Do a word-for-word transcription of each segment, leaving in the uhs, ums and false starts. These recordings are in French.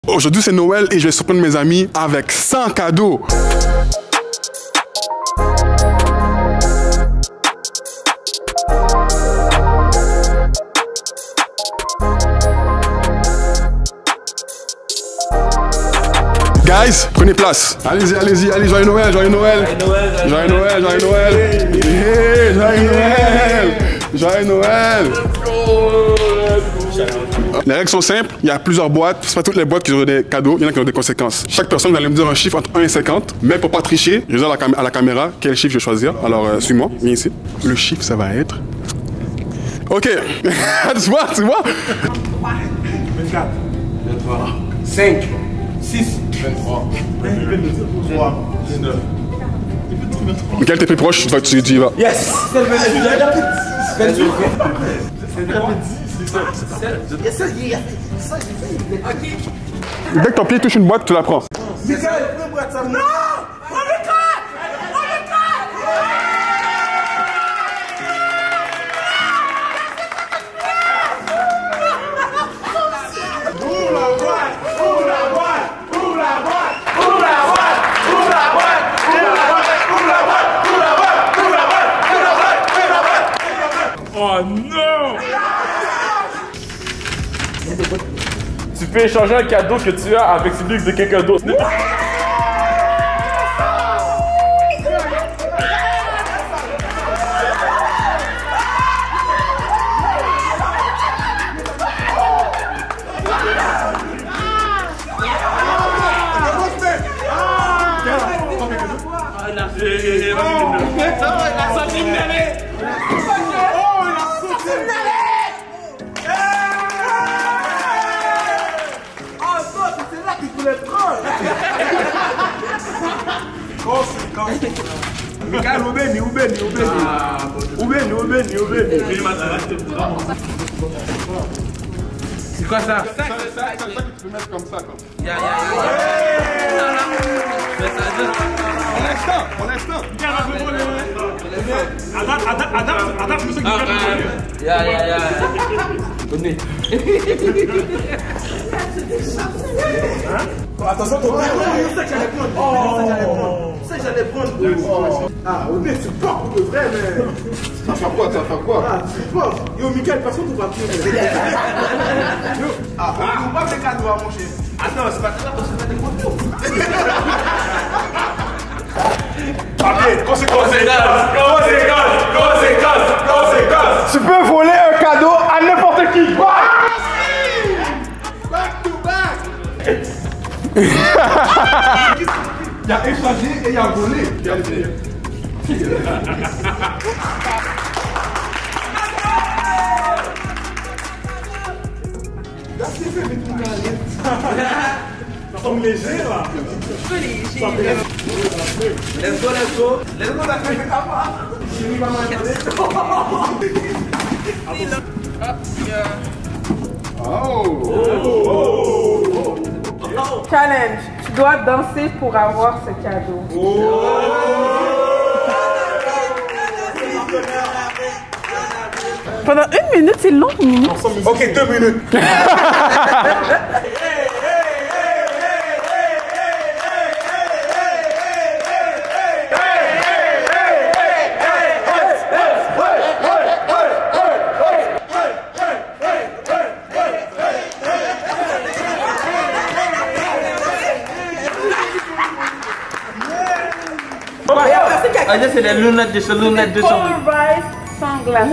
Aujourd'hui c'est Noël et je vais surprendre mes amis avec cent cadeaux. Guys, prenez place. Allez-y, allez-y, allez, joyeux Noël, joyeux Noël. Joyeux Noël, joyeux Noël. Hey, joyeux Noël. Joyeux Noël. Les règles sont simples, il y a plusieurs boîtes, c'est pas toutes les boîtes qui auront des cadeaux, il y en a qui ont des conséquences. Chaque personne va me dire un chiffre entre un et cinquante, mais pour pas tricher, je dis à la, cam à la caméra quel chiffre je vais choisir. Alors euh, suis-moi, viens ici. Le chiffre ça va être... Ok, tu vois, tu vois vingt-quatre, vingt-trois, cinq, six, vingt-trois, vingt-trois, dix-neuf. Quel t'es plus proche, tu, tu, tu y vas. Yes! C'est le vingt-huit. Dès que ton pied touche une boîte, tu la prends. Michael, prends boîte ça. Non! Oh non! Tu peux échanger un cadeau que tu as avec celui de quelqu'un d'autre. Michael, où béni, où béni, où béni. Où béni, où béni, où béni. C'est quoi ça? C'est ça que tu peux mettre comme ça, quoi. Ya, ya, ya. Pour l'instant, pour l'instant. Adapte, adapte, adapte, adapte, je sais que tu Ya, ya, ya. Donnez. Attention, ton père. Je sais que j'allais prendre. Oh. Je sais que j'allais prendre. Ah, oui, mais tu portes pour de vrai, mais. Ça fait quoi, ça fait quoi? Ah, tu portes. Yo, Michael, passons ton papier. Ah, on ne pas des cadeaux à manger. Attends, c'est pas ça, c'est pas des cadeaux. Papier, conséquence, conséquence, conséquence, conséquence. Tu peux voler un cadeau à n'importe qui. Back to back. Il y a échangé et il y a volé. Ça tombe léger là. Let's go, let's go. Let's go, la fête. Challenge, tu dois danser pour avoir ce cadeau. Pendant une minute, c'est long, une minute. Ok, deux minutes. Ah, ça c'est les lunettes de ce lunettes de son. Polarized sunglasses.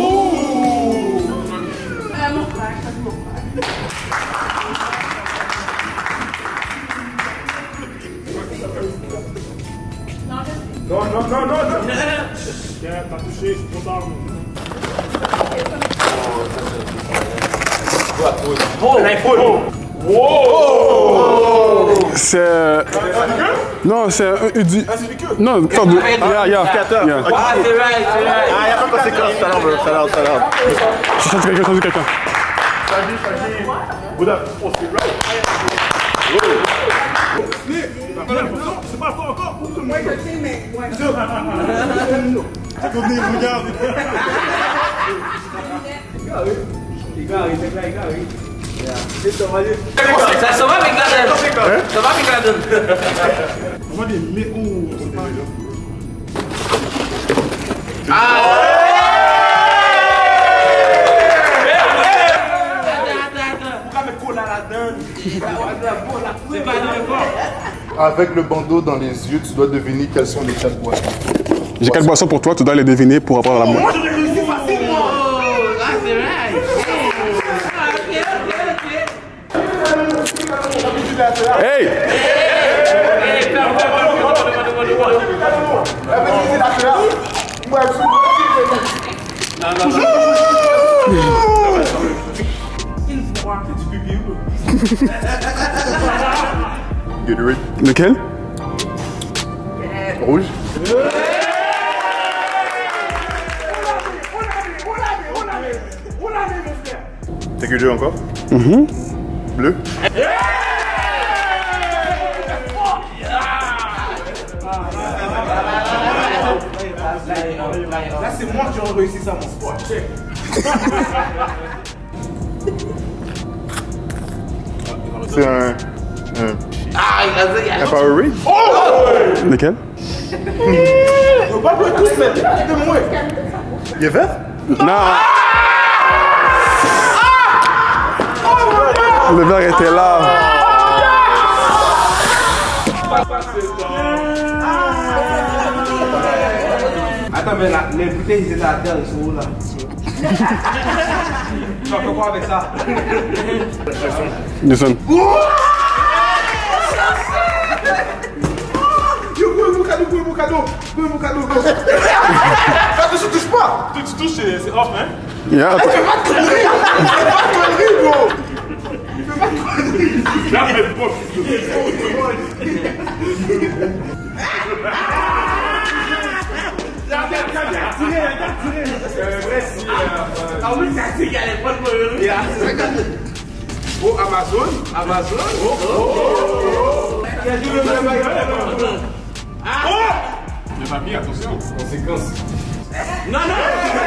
Non, non, non, non, non. Tiens, t'as touché, c'est trop tard. Oh, l'iPhone. Wow! C'est... Non, c'est un Udi. Non, sorte de... Yeah, yeah. Yeah. Ah, c'est right, c'est right. Ah, il n'y a pas de conséquences. Ça là, ça là, ça là. Je sens quelqu'un, je sens quelqu'un. Bouddha, oh, c'est right. C'est pas toi encore. Moi, je sais, mais... Regarde. Les gars, les gars, les gars. Ça, ça va avec la donne. Ça va avec la donne. On va dire, mais où c'est pas là. Ah! Avec le bandeau dans les yeux, tu dois deviner quelles sont les quatre boissons. J'ai quatre boissons pour toi, tu dois les deviner pour avoir la boîte. Hey! Gatorade. Lequel? Rouge. T'es que deux encore? Mhm. Bleu. Là, c'est moi qui ai réussi ça, mon sport. C'est un... un... Ah, il a dit, un Powerade. Lequel? On va pas tous mettre. Dis-moi. Il est vert? Non! Le verre était là. Attends, mais là, les bouteilles, ils étaient à terre, ils sont où là? Tu vas faire quoi avec ça? Jason. Yo, go, mon cadeau, go, mon cadeau, go, mon cadeau, go. Attention, touche pas. Tu touches, c'est off, hein? Yeah, attends. Il fait pas de conneries. Il fait pas de conneries, bro. Il fait pas de conneries. Là, mais bon. Ah oui, ça c'est qu'elle est pas de Oh, Amazon, Amazon. Oh, oh, oh. Il a dit le même bail. Les familles, attention. Conséquence. Non, non.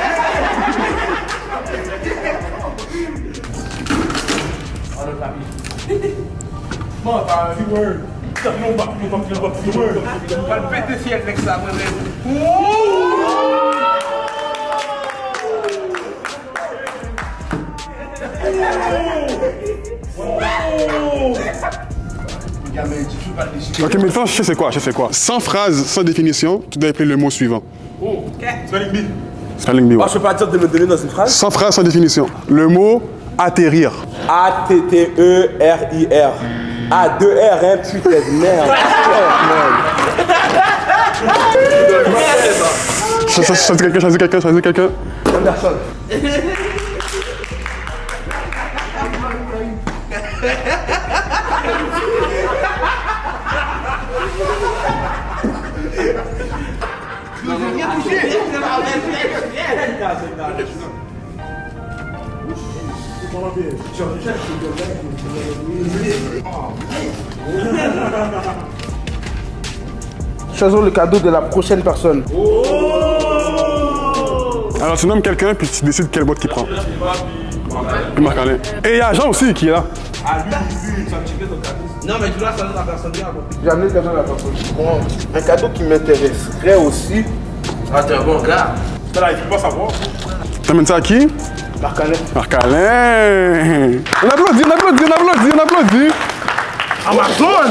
Oh, le papier. Bon, t'as un viewer. Non, pas, non, pas, non, pas, On va le péter fier avec ça, moi-même. Ok, mais maintenant, je sais c'est quoi, je sais quoi. Sans phrase, sans définition, tu dois appeler le mot suivant. Oh, spelling bee. Spelling bee, ouais. Je peux pas dire de me donner dans une phrase. Sans phrase, sans définition. Le mot atterrir. A T T E R I R. A deux R, hein, putain de merde. Choisis quelqu'un, choisis quelqu'un, choisis quelqu'un. Anderson. Choisissons le cadeau de la prochaine personne. Alors tu nommes quelqu'un puis tu décides quelle boîte qu'il prend. Puis Marc-Alain. Et il y a Jean aussi qui est là. Ah, lui, lui, tu as tiré ton cadeau. Non, mais tu dois choisir la personne bien. J'ai amené le cadeau de la personne. Bon, un cadeau qui m'intéresserait aussi. Ah, t'es un bon gars. Là, il ne faut pas savoir. T'amènes ça à qui? Marc-Alain. Marc-Alain. On applaudit, on applaudit, on applaudit, on applaudit. Amazon!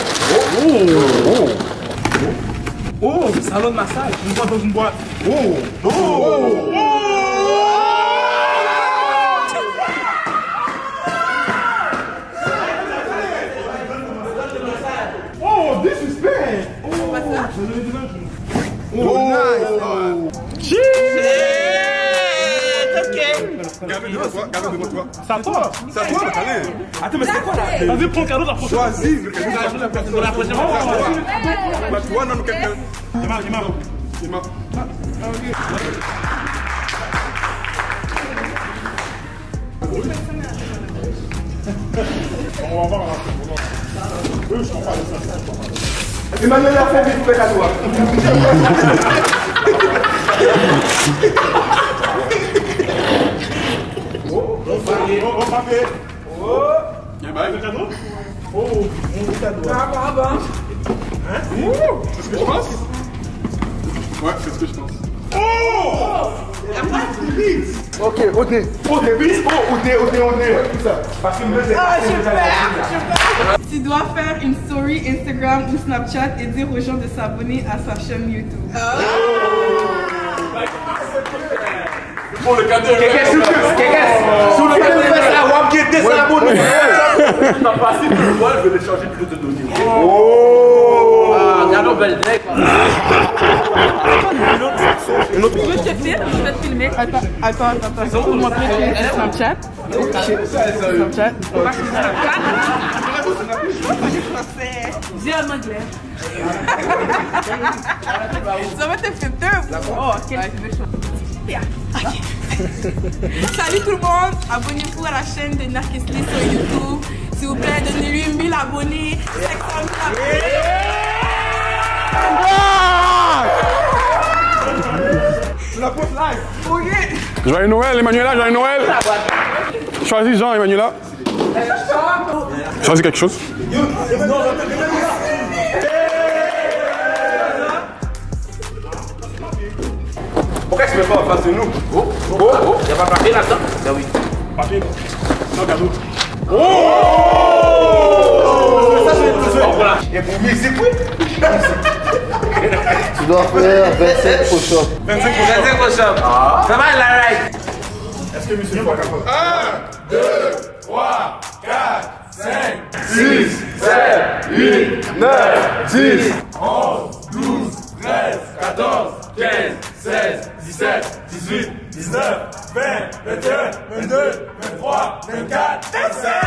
Oh, salon de massage. Une boîte dans une boîte. Oh! Oh! Oh, disrespect. Oh, oh, nice. Cheers! Garde devant toi, garde devant toi. C'est à toi. C'est à toi, Marc-Alain. Attends, mais c'est quoi là? Vas-y, prends le cadeau de la prochaine. Choisis le cadeau de la prochaine. De la prochaine fois. Bah, toi, non, quelqu'un. Il m'a, il m'a. Il m'a. On va voir là. Eux, je t'en parle de ça. Emmanuel a fait vite le cadeau. Oh, papier. Il y a un bail. cadeau? Oh, mon cadeau. Ah, bah, bah. Hein? C'est ce que je pense? Ouais, c'est ce que je pense. Oh! Il n'y a pas de limite. Ok, au nez. Au nez, oui. Oh, au nez, au nez, au nez. Tout ça. Parce que me Ah, super, Tu dois faire une story Instagram ou Snapchat et dire aux gens de s'abonner à sa chaîne YouTube. Pour le cadeau. Quelqu'un sous Sous le cadeau, ça va me guetter, ça va me Tu n'as pas si tu le vois, je vais les changer plus de donner. Oh! Ah, regarde, belle mec. Je veux te filmer, je vais te filmer. Attends, attends, attends. Il faut montrer que c'est Snapchat. Snapchat. Dis en anglais. Ça va te filter. Oh, quel Salut tout le monde, abonnez-vous à la chaîne de Narkisly sur YouTube. S'il vous plaît, donnez-lui mille abonnés. cinq cent mille abonnés. La poste live. Ok. Joyeux Noël, Emmanuela, joyeux Noël. Choisis Jean, Emmanuela. Choisis quelque chose. Pourquoi tu ne mets pas en face de nous? Oh, oh, oh, il n'y a pas de papier là-dedans? Ben oui. Papier. Non, cadeau. Oh! Ça, c'est le besoin. Voilà. Et pour lui, c'est quoi? Tu dois faire vingt-cinq push-ups. vingt-cinq push-ups. Ça va, la right? Est-ce que monsieur va capable? un, deux, trois, quatre, cinq, six, sept, huit, neuf, dix, onze, douze, treize, quatorze, quinze, seize, dix-sept, dix-huit, dix-neuf, vingt, vingt et un, vingt-deux, vingt-trois, vingt-quatre, vingt-cinq!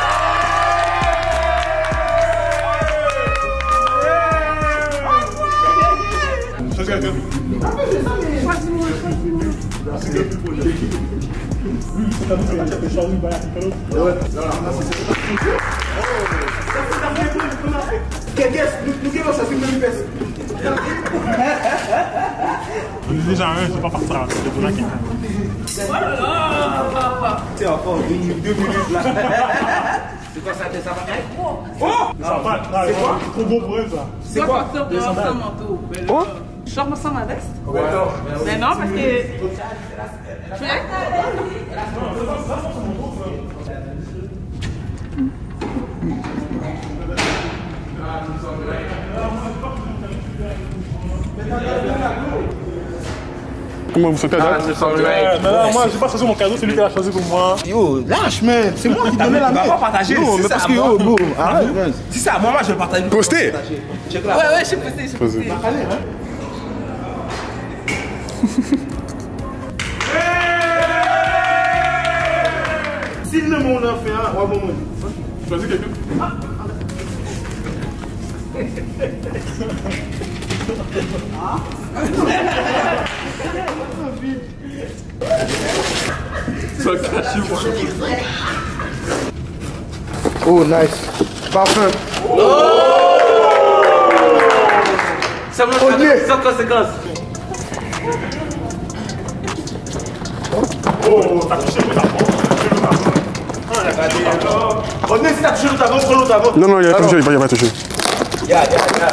choisis quelqu'un. Quelqu'un, nous qui va chercher une pièce. J'en ai déjà un, je ne vais pas partir à donner à quelqu'un. C'est encore deux minutes là. C'est quoi ça? Ça va être? Oh! Ça va, c'est quoi? Trop beau pour eux ça. C'est quoi? Sortir dehors sans manteau. Oh? Je sors sans ma veste? Ouais, non. Mais non, parce que... Comment vous sentez là? Euh, mais là, moi, j'ai pas choisi mon cadeau, c'est lui qui l'a choisi pour moi. Yo, lâche, man. C'est moi qui donnais la main. On va pas partager. Non, mais parce que yo, bro, arrête, man. Si c'est à moi, moi je vais le partager. Postez. Check Ouais, là. ouais, j'ai posté, j'ai posté. S'il ne m'en a fait un, on va m'en Choisis quelqu'un. Ça cache moi. Oh, nice. Parfum. Ça me Oh, yeah. sans conséquence. Oh, t'as touché le tapon. On est si t'as touché l'autre avant, prends l'autre avant. Non, non, il a touché, il va toucher. Ya, ya, ya.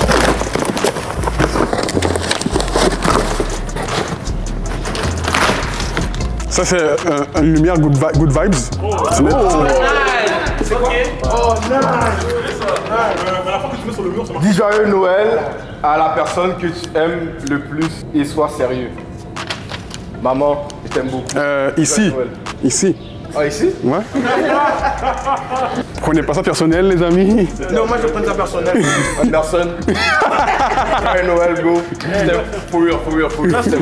Ça, c'est euh, une lumière good, vi good vibes. C'est net. C'est quoi? Oh, nice. Mais la fois que tu mets sur le mur, ça marche. Dis joyeux Noël à la personne que tu aimes le plus et sois sérieux. Maman, je t'aime beaucoup. Euh, ici. Noël. Ici. Ah, ici? Ouais. Prenez pas ça personnel, les amis. Non, moi je prends ça personnel. Personne. Joyeux Noël, go. Je t'aime. For real, for real, for real. Je t'aime.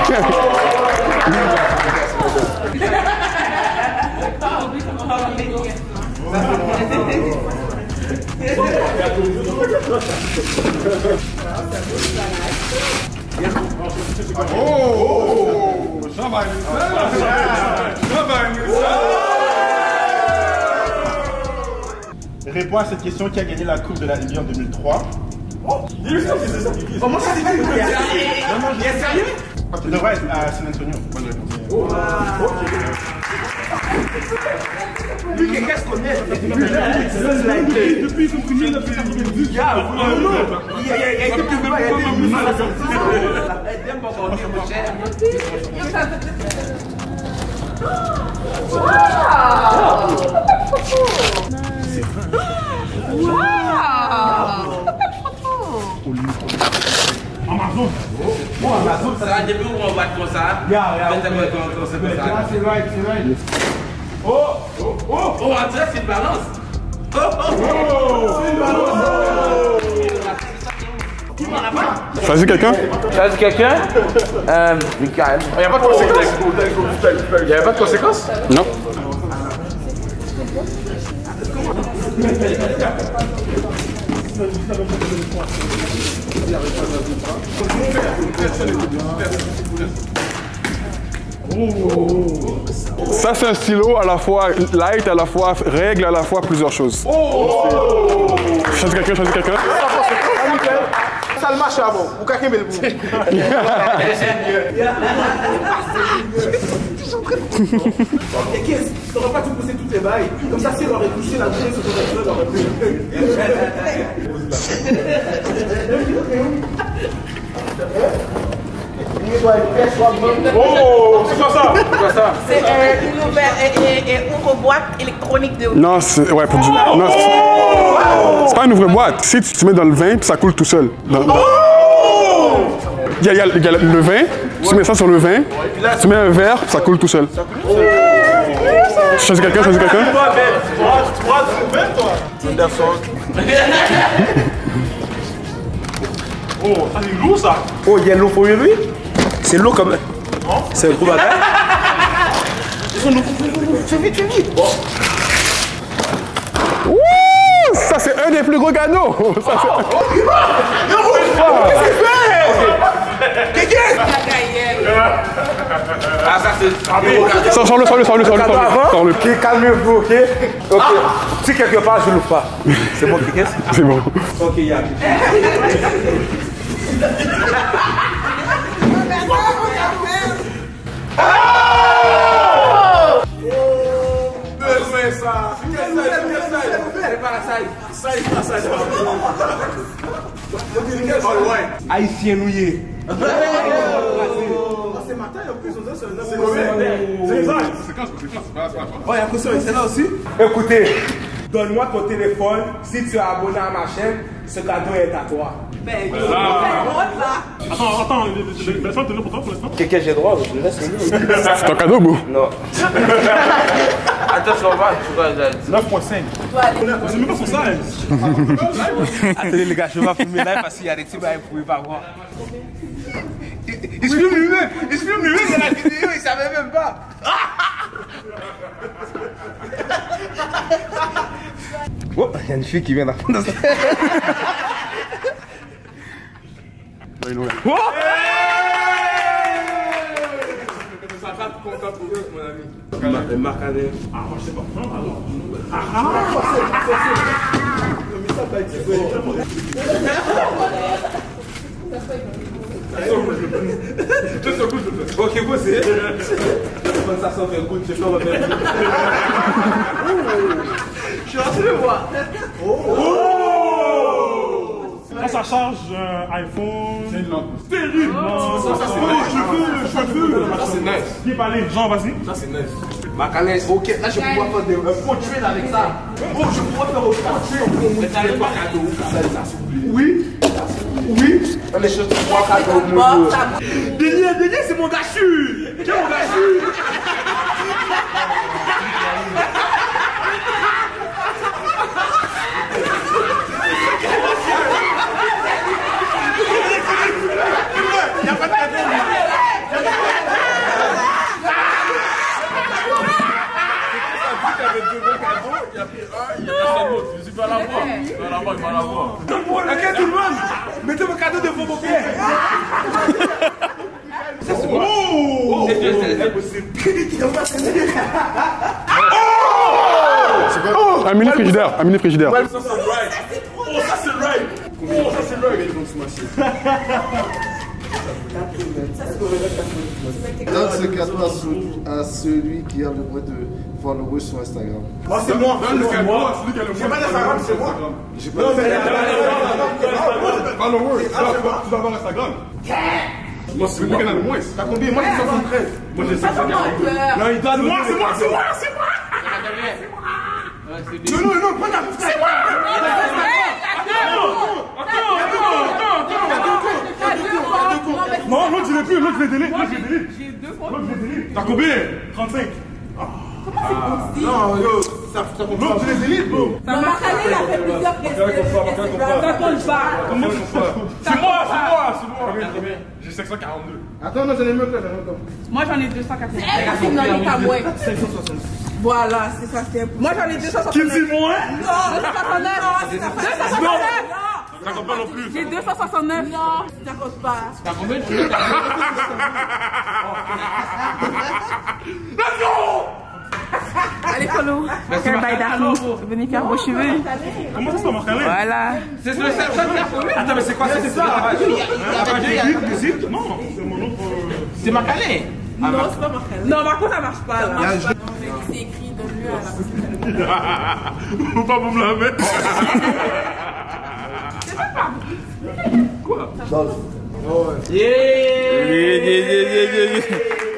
Oh, ça va, ça va. Réponds à cette question: qui a gagné la Coupe de la Ligue en deux mille trois? Oh, moi ça c'est pas. Il est sérieux? Tu devrais être à San Antonio. Bonne réponse. Lui, qu'est-ce qu'on est? Depuis qu'on finit de faire du Il y a des mouvements, il y a des mouvements. Amazon. Oh, Amazon, Ça va depuis où on voit comme ça. Yeah, yeah, Peut-être okay. qu'on- qu'on sait pas ça. Yeah, c'est right, c'est right. Oh, oh, oh. Oh, on dirait c'est une balance. Oh, oh, oh. Choisis quelqu'un? Choisis quelqu'un? Euh, Michael. Il n'y a pas de conséquences? Il n'y a pas de conséquences? Non. Ça c'est un stylo à la fois light, à la fois règle, à la fois plusieurs choses. Choisis quelqu'un, choisis quelqu'un. Ça le marche avant. Ou quelqu'un met le bout. Et qu'est-ce? T'aurais pas tout poussé toutes les bails. Comme ça, si elle aurait touché la bouche, sur ton voiture, elle aurait pu. Oh, c'est quoi ça? C'est quoi ça? C'est euh, une nouvelle et, et, et ouvre-boîte électronique de. Non, c'est ouais pour du. Non, c'est- c'est pas une ouvre-boîte. Si tu te mets dans le vin, puis ça coule tout seul. Dans- dans- Il y, a, il y a- il y a le vin, tu mets ça sur le vin, tu mets un verre, ça coule tout seul. Choisis quelqu'un, choisis quelqu'un. Oh, ça c'est lourd ça. Oh, il y a l'eau pour lui? C'est l'eau comme. C'est un gros bagage. Fais vite, fais vite. Ouh, ça c'est un des plus gros cadeaux. Ça, Ah, ça c'est. c'est- Sors- Sors-le, sors-le, sors-le, sors-le, sors-le, sors-le. Ok, calmez-vous, ok? Ok. Si quelque part, je l'ouvre pas. C'est bon, qu'est-ce? C'est bon. Ok, il y a. Haïtien nouillé. C'est matin en plus, on dirait que c'est un C'est ça. Oh, il y a que ça, c'est là aussi. Écoutez, donne-moi ton téléphone. Si tu es abonné à ma chaîne, ce cadeau est à toi. Ben, c'est là. Attends, attends, laisse-moi te donner pour toi pour l'instant. Quelqu'un j'ai droit, je le laisse. C'est ton cadeau, Bou. Non. Attends, tu vas voir, tu vas voir. neuf virgule cinq. C'est même pas son size. Attendez les gars, je vais pas filmer live parce qu'il y a des petits bails que vous pouvez pas voir. Il se filme lui-même, il se filme lui-même dans la vidéo, il savait même pas. Oh, il y a une fille qui vient d'apprendre ça. Le Marcanet. Ah, moi je sais pas. Non, alors. Ok, bon, c'est. Comme ça, ça fait good, je fais le même. Je suis rentré le voir. Quand ça charge un iPhone. C'est une lampe. Stérile. Non, ça c'est nice. Cheveux, cheveux. Ça, c'est nice. Qui parle? Jean, vas-y. Ça, c'est nice. Ma canette, ok, là je vais pouvoir faire des, un portrait avec ça. Oh, je vais pouvoir faire un portrait pour me faire trois cadeaux. Ça, ça, s'il vous plaît. Oui. Oui. On est sur trois cadeaux. Bon, ça Denis, Denis, c'est mon gâchu. Tiens, mon gâchu. Il y a pas de cadeau. Je suis pas la voir. Je vais la voir, il va la voir. Ok, tout le monde, mettez vos cadeaux devant vos pieds. Oh! Un mini frigidaire, un mini frigidaire. Oh, ça c'est right. Oh, ça c'est right. Donne ce cadeau à, ce- à celui qui a le droit de followers sur Instagram. Moi, c'est moi. Donne le cadeau à celui qui a le J'ai pas d'Instagram, c'est moi. J'ai pas Non, mais followers. Tu dois avoir Instagram. Moi, c'est lui qui en a le moins. t'as combien? Moi, j'ai soixante-treize. Moi, j'ai cinq cent quarante-deux. Non, il doit Moi, c'est moi, c'est moi, c'est moi. Non, non, non, prends la c'est moi. Non, l'autre, je l'ai plus, l'autre, je l'ai délai. L'autre, je l'ai délai. J'ai deux fois. L'autre, je l'ai délai. T'as combien? trente-cinq. Non, yo, ça ça compte pas. L'autre, je l'ai délai, bro. Maman Khalil a fait plusieurs questions. Ça compte pas. C'est moi, c'est moi, c'est moi. J'ai cinq cent quarante-deux. Attends, non, j'en ai mieux que là. Moi j'en ai deux cent quatre-vingt-dix. Non, il est à moi. Voilà, c'est ça, c'est. Moi j'en ai deux cent soixante-neuf. Qui dit moi? Non, deux cent soixante-neuf. deux cent soixante-neuf. Ça compte pas non plus. J'ai deux cent soixante-neuf. Non, ça compte pas. T'as combien de Allez, follow. Quel bail d'argent. Venez faire vos cheveux. Comment ça se passe, Marc-Alain? Voilà. C'est le seul qui a fourré. Attends, mais c'est quoi? C'est ça? Non, c'est mon autre. C'est Marc-Alain. Non, c'est pas Marc. Non, Marco, ça marche pas. Là. C'est écrit, donne-le à la. Faut pas vous me la mettre. Quoi? Yeah, yeah, yeah, yeah, yeah, yeah.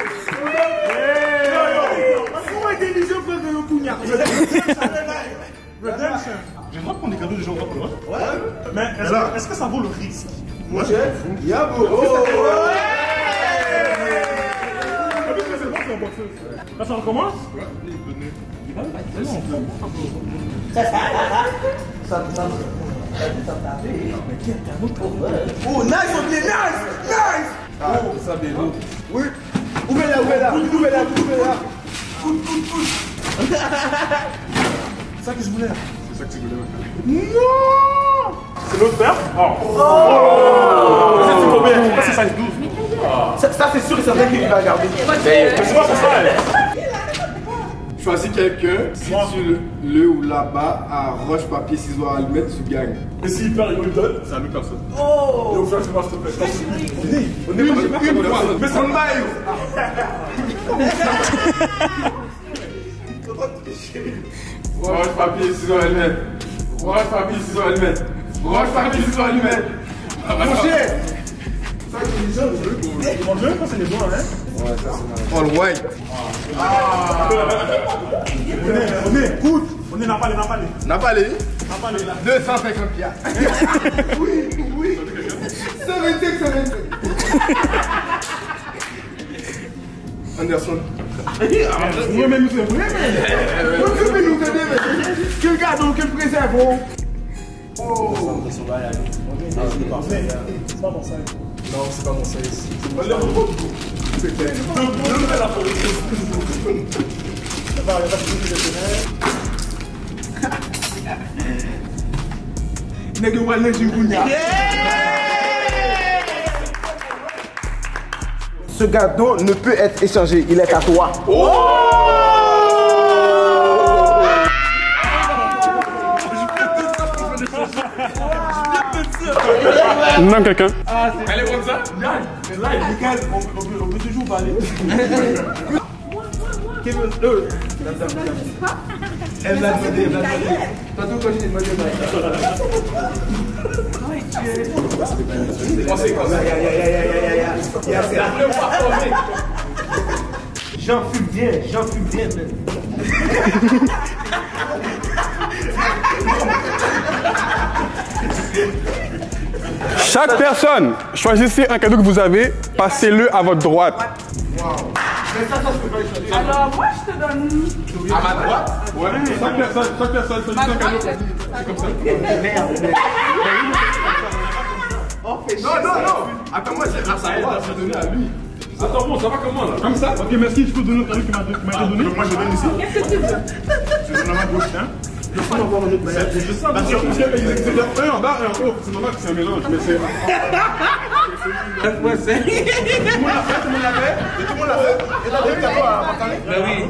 Redemption. J'ai le droit de prendre des cadeaux des gens pas pour le Ouais. Mais est-ce que, est que ça vaut le risque? Moi, j'ai. Yabo. Là, ça recommence? Oh, nice, on dit nice, nice. Oh, ça bien. Oui. Ouvrez-la, ouvrez-la, ouvrez-la, ouvrez-la. Pousse, pousse, pousse. C'est ça que je voulais. C'est ça que tu voulais. Non. C'est l'autre paire? Oh! Ça, c'est combien? Ça, c'est size douze. Ça, ça c'est sûr et certain qu'il va garder. Mais c'est quoi ça? Choisis quelqu'un, si tu le, le ou là-bas à roche, papier, ciseaux, allumette, tu gagnes. Et s'il perd, il me donne? C'est à lui personne. Oh! Yo, frère, c'est moi, s'il te plaît. On est pas une fois, mais ça me baille. Roche, papier, ciseaux, allumette. Roche, papier, ciseaux, allumette. Roche, papier, ciseaux, allumette. Mon cher! Ils mangent même quand c'est les blancs, hein? Ouais, ça c'est all white. On est, on est, écoute, on est Napalé, Napalé. Napalé? Napalé, là. deux cent cinquante piastres. Oui, oui. cent vingt-cinq, cent vingt-cinq. Anderson. Moi-même, je sais. Vous pouvez nous aider, mais quel cadeau, quel préserve? Oh. C'est pas mon size. Non, c'est pas mon size. C'est clair. Je me fais la police. Ça va, il y a pas de soucis Ce cadeau ne peut être échangé, il est à toi. Oh! Non, quelqu'un. Elle est comme ça? Là, Michael, on peut toujours parler. Elle l'a demandé, elle l'a demandé. Tantôt quand j'ai demandé, C'est comme ça. j'en fume bien, j'en fume bien, man. Chaque personne, choisissez un cadeau que vous avez, passez-le à votre droite. Alors, moi, je te donne. À ma droite? Ouais, chaque personne, chaque personne choisit un cadeau. C'est comme ça. Non, non, non. Attends, moi, c'est à sa droite, je vais donner à lui. Attends, bon, ça va comment là? Comme ça? Ok, merci, je peux donner le cadeau qui m'a été donné. Moi, je donne ici. Qu'est-ce que tu veux? Je donne à ma gauche, hein. Je peux avoir un autre bail. C'est ça, parce que c'est un en bas et un haut. C'est normal que c'est un mélange, mais c'est. Tout le monde l'a fait, tout le monde l'a fait. Et tout le monde l'a fait. Et t'as donné le cadeau à Marc-Alain? Ben oui.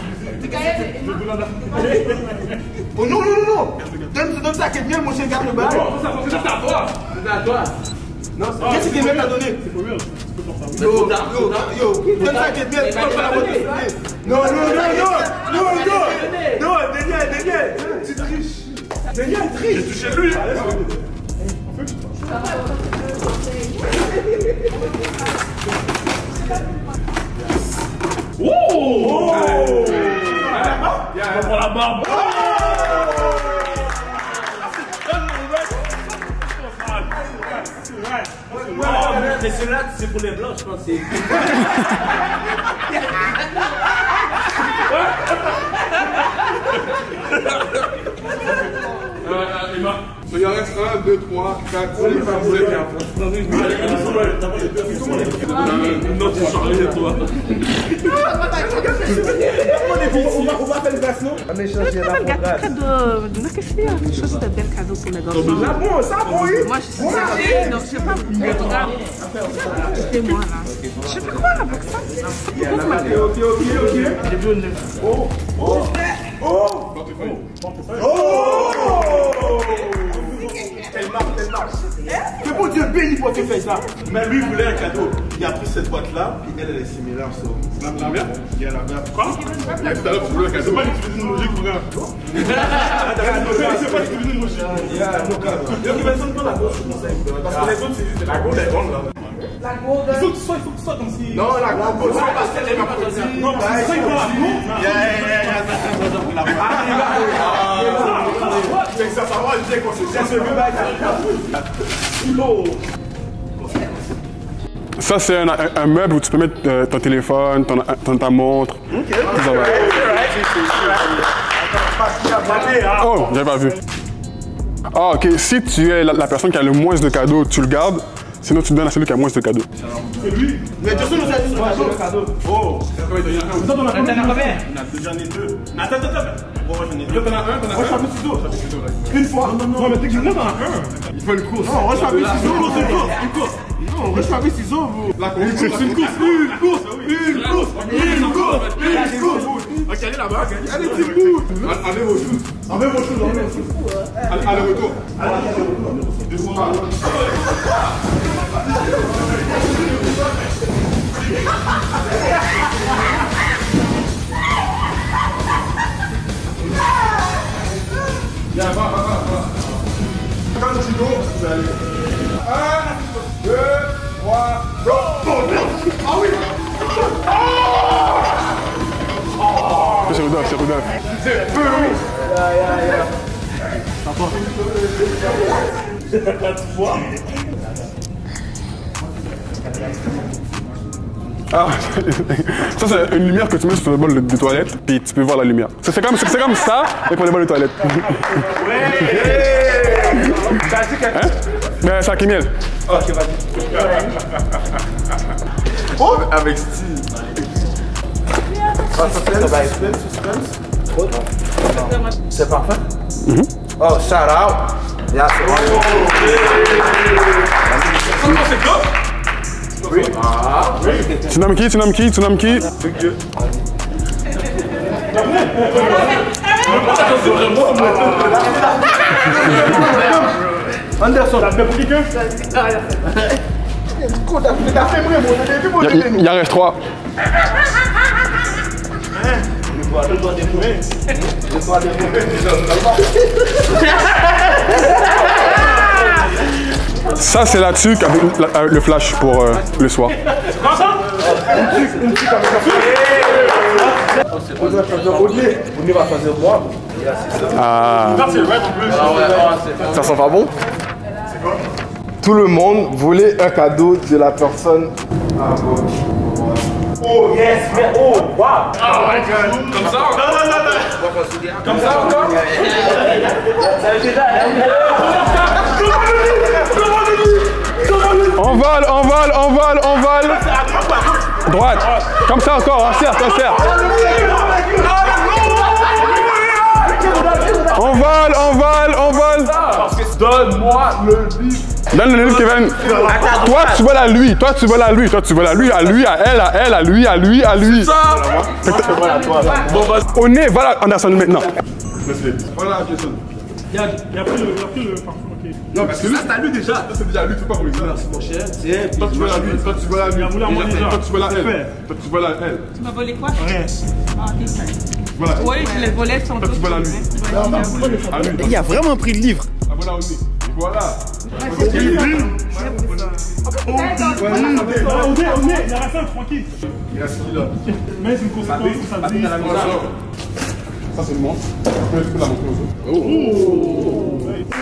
Oh non, non, non, non. Donne, donne ça à quelqu'un, mon cher, garde le bail. C'est à toi. C'est à toi. Non, qu'est-ce que Guillemette t'a donné? Yo, yo, yo, donne ça à Guillemette, tu peux pas la voter. Non, non, non, non, non, non, non, Daniel, Daniel, tu triches. Daniel triche. J'ai touché lui. Oh! Pour la barbe! Mais celui-là, c'est pour les blancs, je pense. Euh, Emma. Il en reste un, deux, trois, quatre, cinq, six, sept, Non, tu changes de toi. On va faire le glace, non? On échange la Cadeau, qu'est-ce qu'il y a? Quelque chose de bel cadeau pour les garçons. Ça bon, ça bon, oui. Moi, je suis sexy, donc je sais pas, regarde. C'est moi là. Je sais pas quoi avec ça. Ok, ok, ok. J'ai vu une. Oh, oh, oh. Oh! Elle marche, elle marche. Que bon Dieu béni pour te faire ça. Mais lui voulait un cadeau. Il a pris cette boîte-là, et elle, elle est similaire. La merde? Il y a la merde. Quoi? Il y a tout à l'heure, tu voulais un C'est cadeau. pas d'utiliser une logique, frère. C'est pas d'utiliser une logique. Il y a nos cas. Il y a personne dans la gauche, je conseille. Parce que les autres, c'est juste la gauche, elle est grande là. La gourde. Il faut que tu sois, il faut que tu sois comme si. Non, la grande gauche, c'est parce qu'elle est pas potentielle. Non, parce que ça, il prend la gourde. C'est que ça, ça va, je dis qu'on se cherche le mieux. Ça, c'est un, un, un meuble où tu peux mettre euh, ton téléphone, ton, ton, ta montre. Ok. Ça va. Oh, j'avais pas vu. Ah, ok. Si tu es la, la personne qui a le moins de cadeaux, tu le gardes. Sinon, tu donnes à celui qui a moins de cadeaux. C'est lui. Mais tu sais, nous avons le cadeau. Oh. Toi, t'en as combien? J'en ai deux. Attends, attends, attends. Toi, t'en as un, t'en as un. Une fois. Non, mais t'es que j'en ai un. Il faut une course. Non, rush papier ciseaux. Une course, une course. Non, rush papier ciseaux, vous. La course, c'est une course. Une course, une course, une course, une course. Ok, allez là-bas. Allez, petit bout. Allez vos choses. Enlevez vos choses, enlevez vos choses. Allez, retour. Viens, va, va, va, va. Quand tu go, vous allez. Un, deux, trois, go! Ah oui! C'est Rudolph, c'est Rudolph. C'est peu, oui! Ah, ça c'est une lumière que tu mets sur le bol de, de toilette, puis tu peux voir la lumière. C'est comme, c'est comme ça, mais pour les bols de toilette. Hein? Ben, c'est à Kimiel. Ok, vas-y. Oh, avec style. C'est parfait. Oh, shout out. Yeah, c'est bon. Oui. Tu nommes qui? Tu nommes qui? Tu nommes qui? Anderson. T'as fait pour quelqu'un? Il y en reste trois. Ça, c'est la tuque avec la- le flash pour euh, le soir. On doit choisir Audley. On va choisir moi. Ah, Ça, c'est vrai en plus. Ça sent pas bon? Tout le monde voulait un cadeau de la personne à gauche. Oh yes, mais oh wow! Comme ça encore? Non, non, non, non. Comme ça encore? on vole, on vole, on vole, on vole. Droite. Comme ça encore, un cercle, un cercle. On vole, on vole, on vole. Donne-moi le livre. Donne le livre, Kevin. Toi, tu voles à lui. Toi, tu voles à lui. Toi, tu voles à lui, à lui, à elle, à elle, à lui, à lui, à lui. Au nez, voilà Anderson maintenant. Voilà, Jason. Il a pris le, il a pris le parfum, ok. Non, parce que lui, c'est à lui déjà. Toi, c'est déjà à lui, tu peux pas pour lui. Merci mon cher. C'est Toi, tu vas la lui. Toi, tu vas la lui. Il a voulu à moi déjà. Toi, tu vas la C'est elle. fait. Toi, tu vas la elle. Tu m'as volé quoi? Rien. Ah, ok. Voilà. Oui, je les volais de son Toi, tu vas la lui. À lui. Il a vraiment pris le livre. Ah, voilà, on est. Et voilà. On est, on est, il a resté tranquille. Il reste qui là? Mais c'est une conséquence, ça dit. Ça, c'est le monde. Tu peux la montrer aux autres. Oh!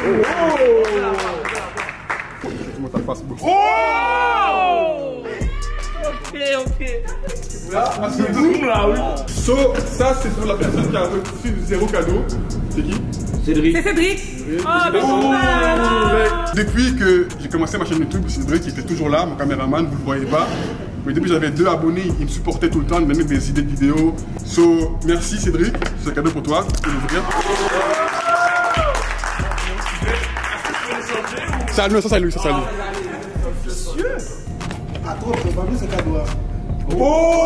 Tu montes ta face. Oh! Ok, ok. Ah, c'est tout là, oui. So, ça, c'est pour la personne qui a reçu zéro cadeau. C'est qui? Cédric. C'est Cédric. Oh, mais oh, depuis que j'ai commencé ma chaîne YouTube, Cédric était toujours là, mon caméraman, vous le voyez pas. Mais depuis que j'avais deux abonnés, il me supportait tout le temps, il me donnait des idées de vidéos. So, merci Cédric, c'est un cadeau pour toi. Tu peux l'ouvrir. C'est à lui, ça c'est à lui, ça c'est à lui. Ah, trop, c'est pas bien ce cadeau là. Oh!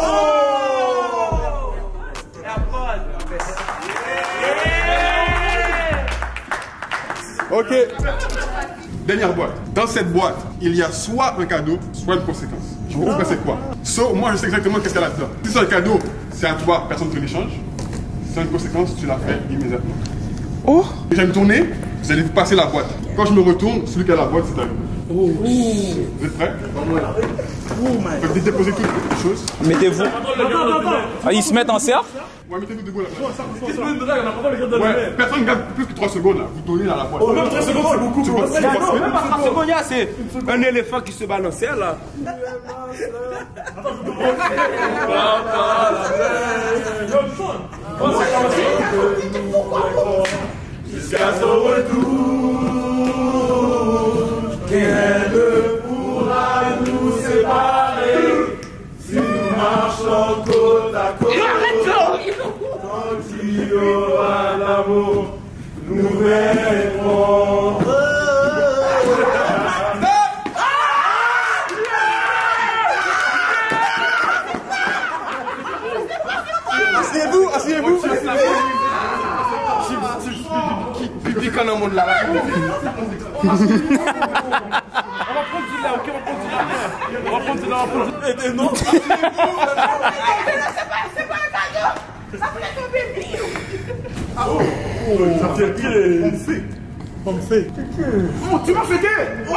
Ok. Dernière boîte. Dans cette boîte, il y a soit un cadeau, soit une conséquence. Je vous dis c'est quoi. So, moi, je sais exactement qu'est-ce qu'il y a là-dedans. Si c'est un cadeau, c'est à toi, personne ne te l'échange. Si c'est une conséquence, tu la fais immédiatement. Oh! Je vais me tourner, vous allez vous passer la boîte. Quand je me retourne, celui qui a la boîte, c'est à vous. Oh. Vous êtes prêts? Vous pouvez déposer toutes les choses. Mettez-vous. Ah, ils se mettent en cercle? Ouais, mettez-vous debout là. Ouais, personne ne garde plus que trois secondes là. Vous donnez dans la boîte. Oh, même trois secondes, c'est beaucoup. Tu vois, c'est Même pas trois secondes, c'est un éléphant qui se balançait là. Jusqu'à son retour, rien ne pourra nous séparer si nous marchons côte à côte. Quand il y aura l'amour, nous verrons. Asseyez-vous, asseyez-vous. Pipi quand on monte là. On va prendre du lait, ok? On va prendre du lait. On va prendre du lait, on va prendre du lait. Non. c'est pas un cadeau. Ça fait un bébé. Oh, ça fait pied. On me fait. On me fait. Oh, tu m'as fêté.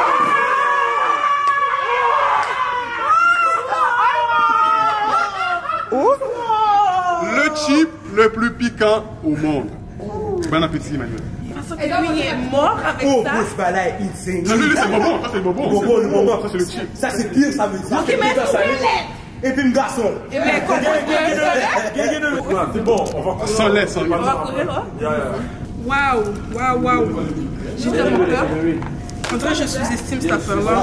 Le chip le plus piquant au monde. Bon appétit, Emmanuel. Et lui, il est mort avec Oh, ça. ce balai est insane. Non, lui, lui, c'est le bonbon. Ça, c'est le bonbon. Le bonbon, le bonbon. Ça, c'est le chip. Ça, c'est pire, ça veut dire. Ok, mais il faut le Et puis, un garçon. Et mais comment C'est bon, on va Sans lait, sans lait. on va courir, hein? Waouh, waouh, waouh. J'ai tellement peur. En tout cas, je sous-estime cette affaire-là.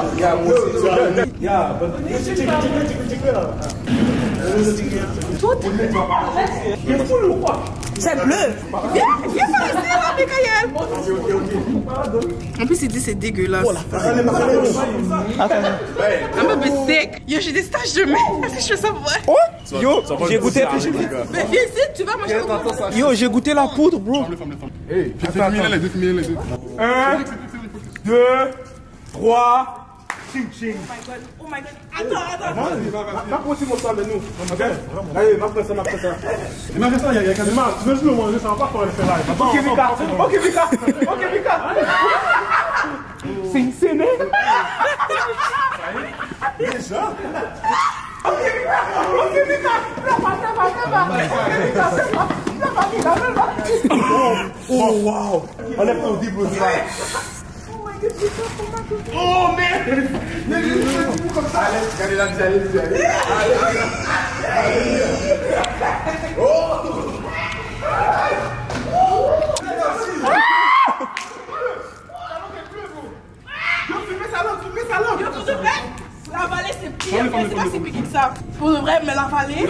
C'est bleu. Viens, viens par ici, là, Michael. En plus, il dit c'est dégueulasse. Un peu sec. Yo, j'ai des stages de main. Est-ce que je fais ça pour vrai? Oh! Yo, j'ai goûté. Mais viens ici, tu vas manger au Yo, j'ai goûté la poudre, bro. Hey, fais miler les deux, fais miler les deux. Un, deux, trois. Ching ching. Oh my god. Attends, attends. Marque aussi mon sang de nous. Ok? Allez, marque ça, marque ça. Et même ça, il y a il y a quasiment. Tu veux juste le manger, ça va pas faire l'effet live. Ok, Mika. Ok, Mika. Ok, Mika. C'est une scène. Déjà? Ok, Mika. Ok, Mika. Oh, wow. On est pour dire, bro. Oh merde! Comme ça! Allez, regardez là, allez, allez, allez! Oh! Yo, filmez sa langue, filmez sa langue! Yo, pour de vrai, la vallée c'est pire, mais c'est pas si piqué que ça. Pour de vrai, mais la vallée.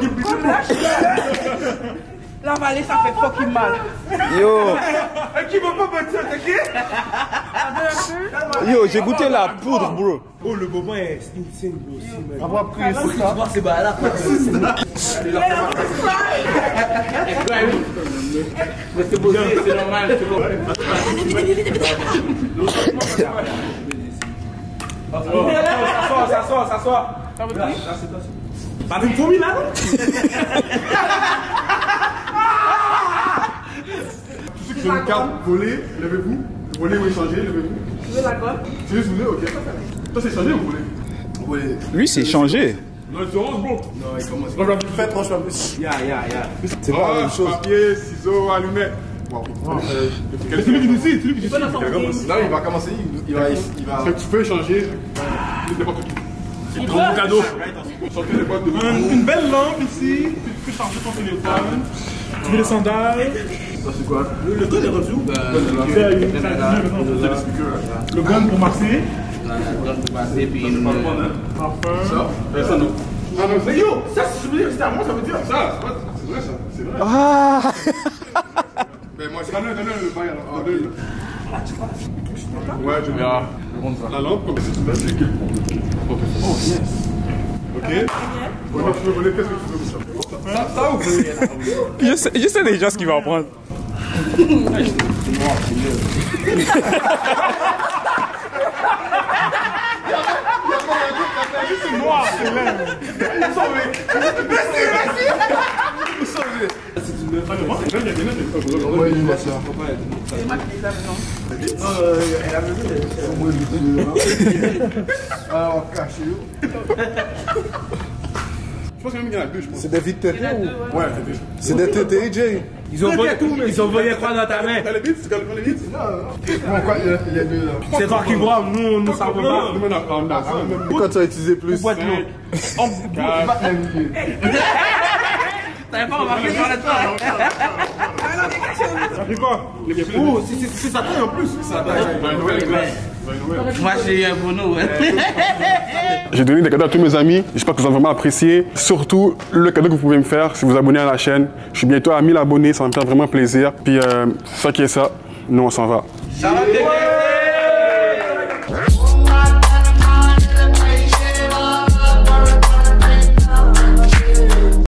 La vallée, ça fait fucking mal. Yo! Qui veut pas me dire, t'es qui? Yo, j'ai goûté la poudre, bro. Oh, le bobin est insane, bro. Aussi, mec. Après, c'est ça. C'est bah là, quoi. Mais c'est beau, c'est normal, c'est bon. S'assois, s'assois, s'assois. T'as une fourmi là, non? Tous ceux qui ont une carte volée, levez-vous. Volée ou échanger, levez-vous. Tu veux la quoi? Tu veux voler, ok. Toi, c'est échangé ou volé? Volé. Lui, c'est changé. Non, c'est orange, bro. Non, il commence. Faites franchement plus. Ya, ya, ya. C'est pas la même chose. Papier, ciseaux, allumette. Wow. C'est lui qui décide, c'est lui qui décide. Non, il va commencer, il va. Il va... Tu peux échanger n'importe qui. C'est trop beau cadeau. Une, une belle lampe ici. Tu peux charger ton téléphone. Tu veux des sandales. Ça, c'est quoi? Le, le gun est reçu. Le gun pour masser. Le gun pour masser, puis une. Parfum. Ça? Ça, non. Ah non, mais yo, ça, c'est c'était à moi, ça veut dire. Ça, c'est vrai, ça. C'est vrai. Ah! Mais moi, c'est la lampe, le bail alors. Ouais, je vais. La lampe, comme si tu me donnes, c'est quel point? Oh, yes. Ok. Ouais, tu veux voler, qu'est-ce que tu veux ça? Ça, ça ou Je sais, je sais déjà ce qu'il va prendre. C'est noir, c'est l'air. Ouais, il va ça. C'est moi qui les aime, non? Elle a vu. Alors, caché. Je pense qu'il y en a deux, je pense. C'est des vides tétés ou? Ouais, C'est des tétés, Jay. Ils ont volé tout, mais ils ont volé quoi dans ta main? T'as les bits? C'est quand les bits? Non, quoi, il y a deux là. C'est toi qui vois, nous, nous savons pas. Nous, on a on a ça. Pourquoi tu as utilisé plus? Boîte l'eau. T'avais pas remarqué sur la toile. Ça fait quoi? Oh, c'est sa taille en plus. Ça Moi, j'ai eu un bono, ouais. J'ai donné des cadeaux à tous mes amis. J'espère que vous avez vraiment apprécié. Surtout, le cadeau que vous pouvez me faire, si vous vous abonnez à la chaîne. Je suis bientôt à mille abonnés, ça va me faire vraiment plaisir. Puis, euh, c'est ça qui est ça. Nous, on s'en va. Ça va,